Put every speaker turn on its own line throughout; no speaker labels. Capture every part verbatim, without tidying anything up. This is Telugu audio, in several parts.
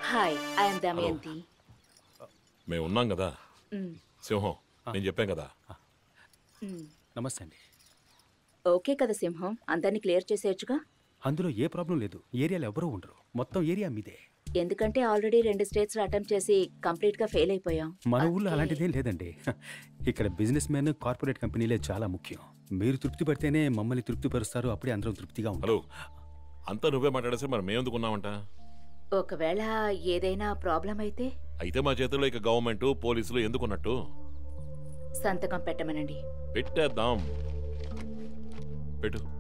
Hi I'm Damayanti.
మేము ఉన్నాం కదా సింహం, నేను చెప్పాం కదా.
నమస్తే అండి.
ఓకే కదా సింహం, అందరినీ క్లియర్ చేసేయచ్చుగా.
అందులో ఏ ప్రాబ్లం లేదు. ఏరియాలో ఎవరూ ఉండరు. మొత్తం ఏరియా మీదే.
ఎందుకంటే ఆల్రెడీ రెండు స్టేట్స్ లో అటెంప్ట్ చేసి కంప్లీట్ గా ఫెయిల్ అయిపోయాం.
మన ఊళ్ళో అలాంటిదేం లేదండి. ఇక్కడ బిజినెస్ మ్యాన్, కార్పొరేట్ కంపెనీలే చాలా ముఖ్యం. మీరు తృప్తి పడితేనే మమ్మల్ని తృప్తిపరుస్తారు. అప్పుడే అందరం తృప్తిగా ఉంటారు.
అంతా నువ్వే మాట్లాడేస్తే మరి మేమెందుకున్నామంట?
ఒకవేళ ఏదైనా ప్రాబ్లం అయితే
అయితే మా చేతుల్లో ఇక గవర్నమెంట్, పోలీసులు ఎందుకున్నట్టు?
సంతకం పెట్టమనండి.
పెట్టేద్దాం. పెట్టు.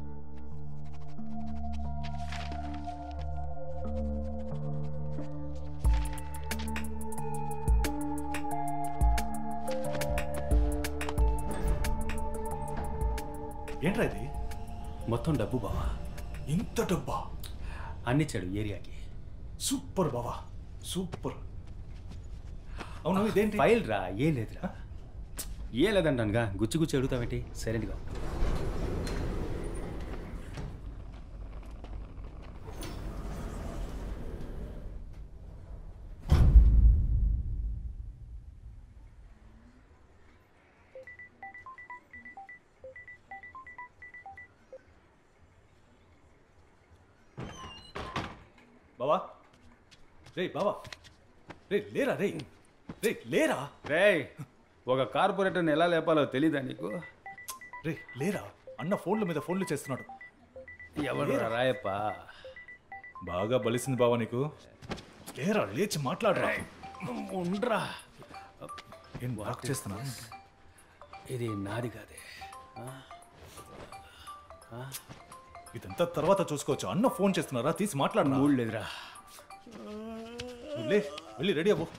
ఏంట్రా ఇది?
మొత్తం డబ్బు బావా.
ఇంత డబ్బా?
అన్నిచ్చాడు ఏరియాకి.
సూపర్ బావా, సూపర్. అవును, ఇదేంటి?
ఫైల్ రా. ఏం లేదురా. ఏం లేదంటానుగా. గుచ్చి గుచ్చి అడుగుతావేంటి? సైలెంట్గా.
బావా, రే బావా, రే లేరా, రే రే లేరా.
రే, ఒక కార్పొరేటర్ని ఎలా లేపాలో తెలీదా నీకు?
రే లేరా, అన్న ఫోన్ల మీద ఫోన్లు చేస్తున్నాడు.
ఎవరు రాయప్ప?
బాగా బలిసింది బావా నీకు. లేరా, లేచి మాట్లాడరా.
ఉండరా.
ఏం వాక్ చేస్తున్నా?
ఇది నాది కాదే.
ఇదంతా తర్వాత చూసుకోవచ్చు. అన్న ఫోన్ చేస్తున్నారా, తీసి మాట్లాడరా.
మూడు లేదురా.
లే, వెళ్ళి రెడీ అవ్వు.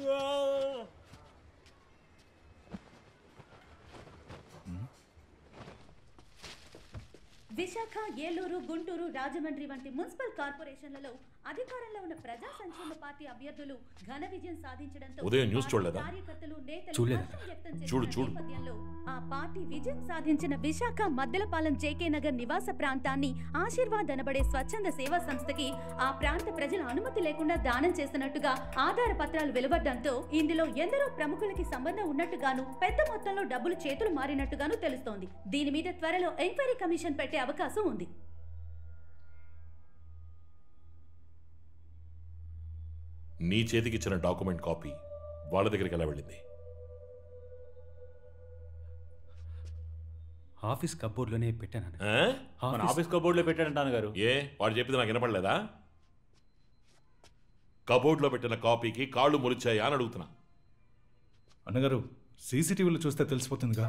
విశాఖ, ఏలూరు, గుంటూరు, రాజమండ్రి వంటి మున్సిపల్ కార్పొరేషన్లలో అధికారంలో ఉన్న ప్రజా సంక్షేమ పార్టీ అభ్యర్థులు ఘన విజయం సాధించడంతో
ఉదయం న్యూస్ చూడలేదా?
కార్యకర్తలు, నేతలు
చూడలేదు.
హర్షం వ్యక్తం చేసిన
చూడు, చూడు.
నేపథ్యంలో ఆ పార్టీ విజయం సాధించిన విశాఖ మద్దలపాలెం జేకే నగర్ నివాస ప్రాంతాన్ని ఆశీర్వాద్ అనబడే స్వచ్ఛంద సేవా సంస్థకి ఆ ప్రాంత ప్రజల అనుమతి లేకుండా దానం చేస్తున్నట్టుగా ఆధార పత్రాలు వెలువడ్డంతో ఇందులో ఎందరో ప్రముఖులకి సంబంధం ఉన్నట్టుగాను, పెద్ద మొత్తంలో డబ్బులు చేతులు మారినట్టుగాను తెలుస్తోంది. దీని మీద త్వరలో ఎంక్వైరీ కమిషన్ పెట్టే అవకాశం ఉంది.
నీ చేతికి ఇచ్చిన డాక్యుమెంట్ కాపీ వాళ్ళ దగ్గరికి ఎలా వెళ్ళింది?
ఆఫీస్ కబోర్డ్లోనే పెట్టాను.
మన ఆఫీస్ కబోర్డ్లో పెట్టానంటాను గారు.
ఏ వాడు చెప్పింది నాకు వినపడలేదా? కబోర్డ్లో పెట్టిన కాపీకి కాళ్ళు మురిచాయా అని అడుగుతున్నా.
అన్నగారు, సీసీటీవీలో చూస్తే తెలిసిపోతుందిగా.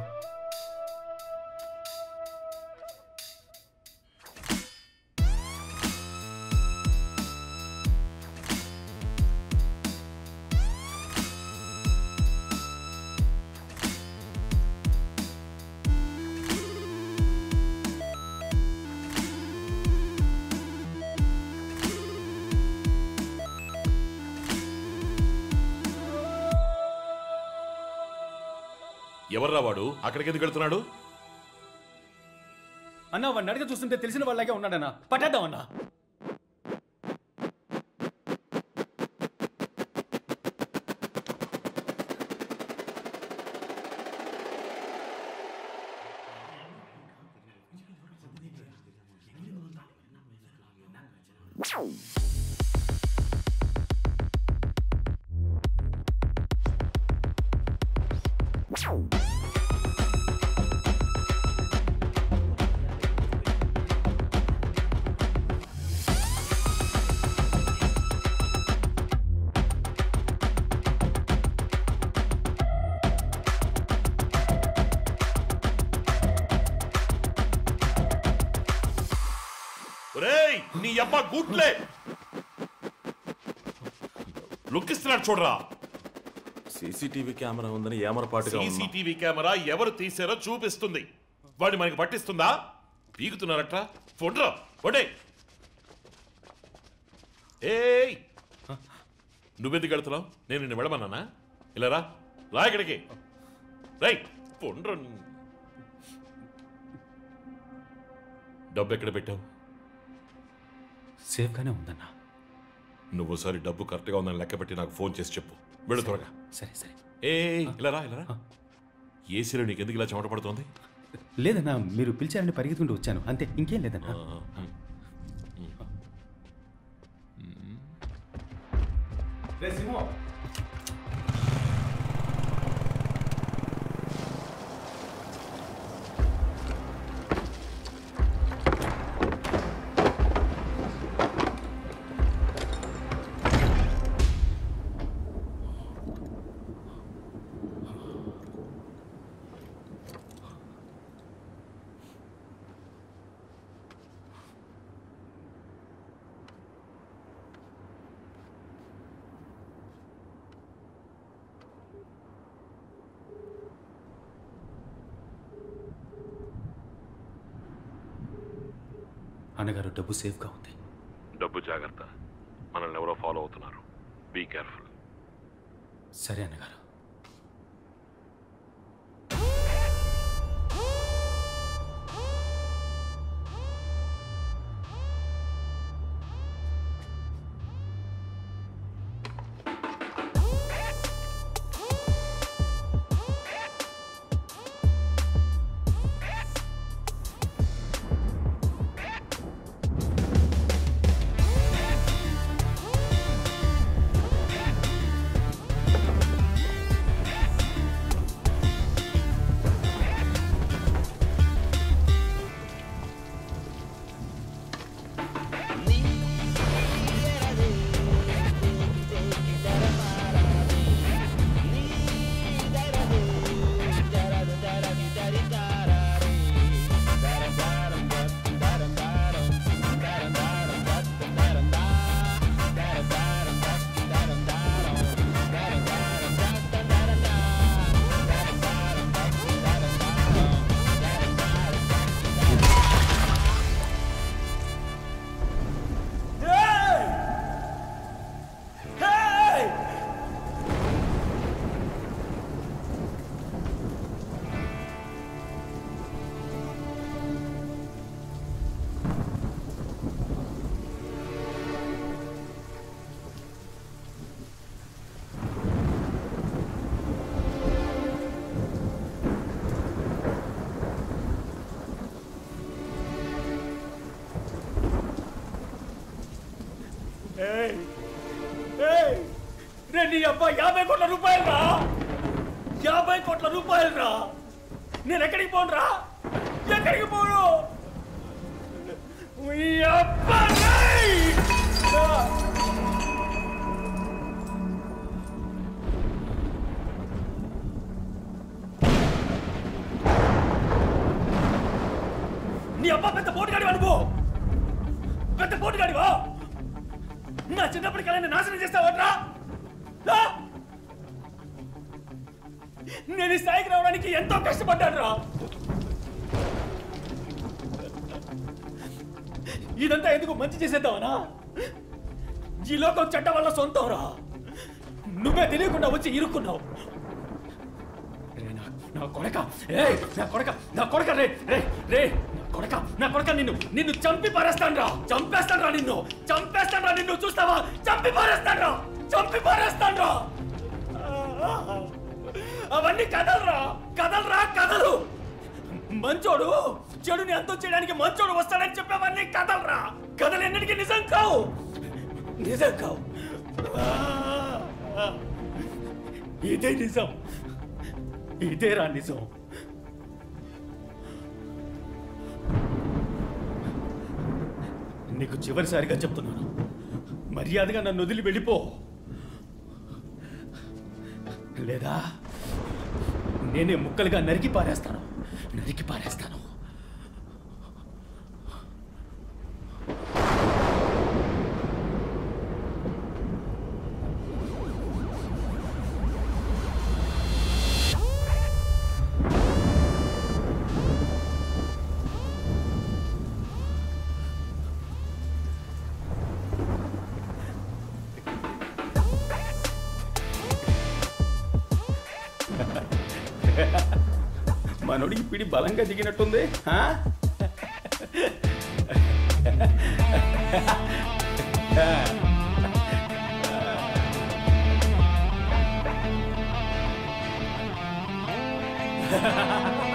ఎవర్రా వాడు? అక్కడికి ఎందుకు వెళ్తున్నాడు?
అన్నా, వాడిని అడిగి చూస్తుంటే తెలిసిన వాళ్ళకే ఉన్నాడన్నా. పట్టేద్దామన్నా.
నీ అబ్బా గూట్లే లుక్కిస్తున్నాడు చూడరా.
సీసీటీవీ కెమెరా ఉందని ఏమరపాటుగా ఉంది.
సీసీటీవీ కెమెరా ఎవరు తీసారో చూపిస్తుంది. వాడిని మనకి పట్టిస్తుందా? పీకుతున్నారట. ఫోన్రా వడే. ఏయ్, నువ్వెందుకు వెళ్తున్నావు? నేను నిన్ను వెళ్ళమన్నానా? ఇలా రా, రా ఇక్కడికి. రైట్, ఫోన్రా. డబ్బు ఎక్కడ పెట్టావు?
సేఫ్గానే ఉందన్నా.
నువ్వు ఒకసారి డబ్బు కరెక్ట్గా ఉందని లెక్క పెట్టి నాకు ఫోన్ చేసి చెప్పు. వెళ్ళు త్వరగా.
సరే సరే.
ఏ ఇలా రా ఇలా రా. ఏసీలో నీకు ఎందుకు ఇలా చెమట పడుతుంది?
లేదన్నా, మీరు పిలిచారని పరిగెత్తుకుంటూ వచ్చాను అంతే, ఇంకేం లేదన్నా. అన్నగారు, డబ్బు సేఫ్గా ఉంది.
డబ్బు జాగ్రత్త, మనల్ని ఎవరో ఫాలో అవుతున్నారు. Be careful.
సరే అన్నగారు.
నీ అబ్బా యాభై కోట్ల రూపాయలు రా, యాభై కోట్ల రూపాయలు రా. నేను ఎక్కడికి పోను రా, ఎక్కడికి పోను. నీ అబ్బా పెద్ద పోటుగాడి అనుకో, పెద్ద పోటుగాడివా. నా చిన్నప్పటి కళని నాశనం చేస్తావట్రా. నేను ఈ స్థాయికి రావడానికి ఎంతో కష్టపడ్డాను రా. ఇదంతా ఎందుకు మంచి చేసేద్దామనా? ఈ లోకం చెడ్డ వల్ల సొంతం రా. నువ్వే తెలియకుండా వచ్చి ఇరుక్కున్నావు. నా కొడక, నా కొడక, నా కొడక, రే రే రే కొడక, నా కొడక, నిన్ను నిన్ను చంపి పారేస్తాను రా, చంపేస్తాను రా, నిన్ను చంపేస్తాను రా. నిన్ను చూస్తావా? చంపి పారేస్తాను రా, చంపి పారేస్తాను రా. అవన్నీ కథలురా, కథలురా, కథలు. మంచోడు చెడుని అంతం చేయడానికి మంచోడు వస్తాడని చెప్పేవన్నీ కథలురా. కథలు ఎన్నిటికీ నిజం కావు, నిజం కావు. ఇదే నిజం, ఇదేరా నిజం. నీకు చివరిసారిగా చెప్తున్నాను, మర్యాదగా నన్ను వదిలి వెళ్ళిపో. లేదా నేనే ముక్కలుగా నరికి పారేస్తాను, నరికి పారేస్తాను. మనోడికి పిడి బలంగా దిగినట్టుంది. రా